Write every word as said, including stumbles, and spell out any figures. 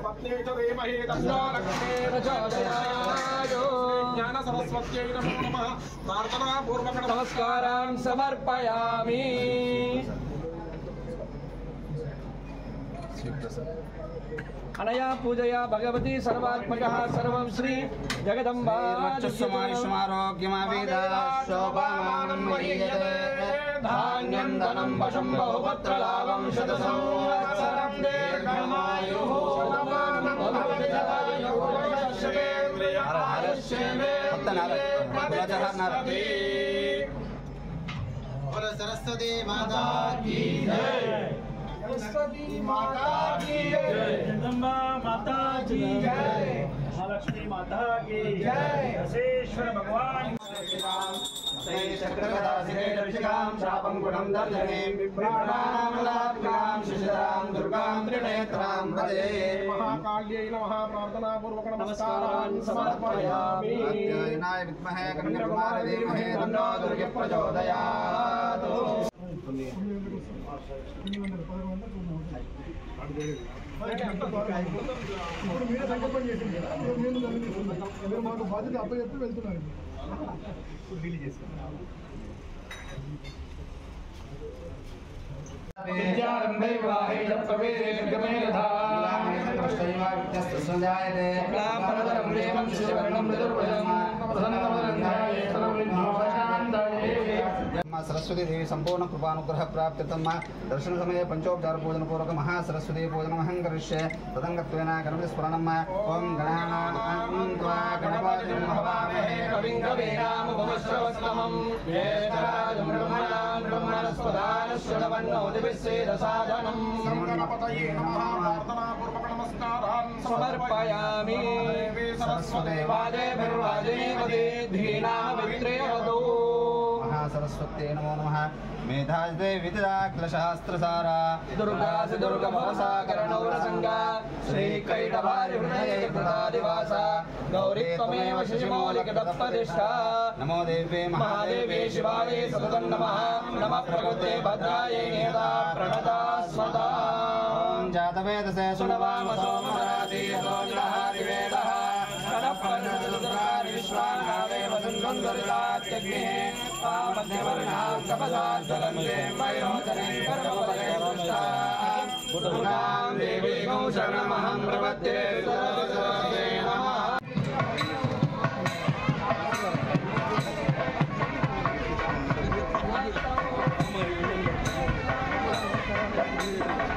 ज्ञान सरस्वत्यै नमो नमः प्रार्थना पूर्वक नमस्कारान् समर्पयामि। अनया पूजया भगवती सर्वात्मकः सर्वं श्री जगदम्बा धान्यं धनं वशं बहुपुत्रलाभं शतसंवत्सरं दीर्घमायुः सरस्वती माता की सरस्वती माता की जय, जगदम्बा माता की जय, महालक्ष्मी माता की जय, दशेश्वर भगवान शापं गुणं दर्शनीं विभ्राणां शिशिरां दुर्गां त्रिनेत्रां भजे। महाकाल्यै नमः प्रार्थना पूर्वक नमस्कारान् समर्पयामि। कात्यायनाय विद्महे कन्याकुमारी धीमहि तन्नो दुर्गे प्रचोदयात्। ఇప్పుడు మీరే సంకల్పం చేసింది కదా, నేను మీరు మాకు బాధ్యత అప్పచెప్పి వెళ్తున్నారు. विद्यारंभे विवाहे च प्रवेशे निर्गमे यथा संजायते परतरं देवं शिशुवर्णं मृदुर्वजं प्रसन्नवदन्ताये सर्वविघ्नोपशान्तये। सरस्वती देवी संपूर्ण कृपानुग्रह प्राप्त्यर्थं दर्शन समये पंचोपचार पूजन पूर्वक महासरस्वती पूजनमहं करिष्ये। तदङ्गत्वेन गणपति स्मरणम् ओं गणानां त्वा गणपतिं हवामहे कविं कवीनामुपमश्रवस्तमं ज्येष्ठराजं ब्रह्मणां ब्रह्मणस्पदानश्रवन्नो दिविश्वेदसाधनं गणपतये नमः प्रार्थना पूर्वक नमस्कारान् समर्पयामि। सरस्वती वाजेभिर्वाजेवदे धीनामवित्रेवदो सरस्वत्यै नमो नमः। मेधास्ते विद्याक्लशास्त्रसारा दुर्गासि दुर्गभवसाकरणौरसङ्गा श्रीकैटभारिहृदये कृतादिवासा गौरी त्वमेव शशिमौलिकदत्पदिष्ठा। नमो देव्ये महादेवे शिवाय सततं नमः। नमः प्रकृते भद्रायै नेता प्रणता स्वदा जातवेदसे सुनवाम सोमराति यतोऽनिलहारिवेदः विश्वानादेव सुन्दरितात्यग्निः पामध्यवर्णाः कपदाज्वलन्ते मयोजने कर्मफले पुष्टाः देवी शरणमहं प्रपद्ये सरस्वते नमः।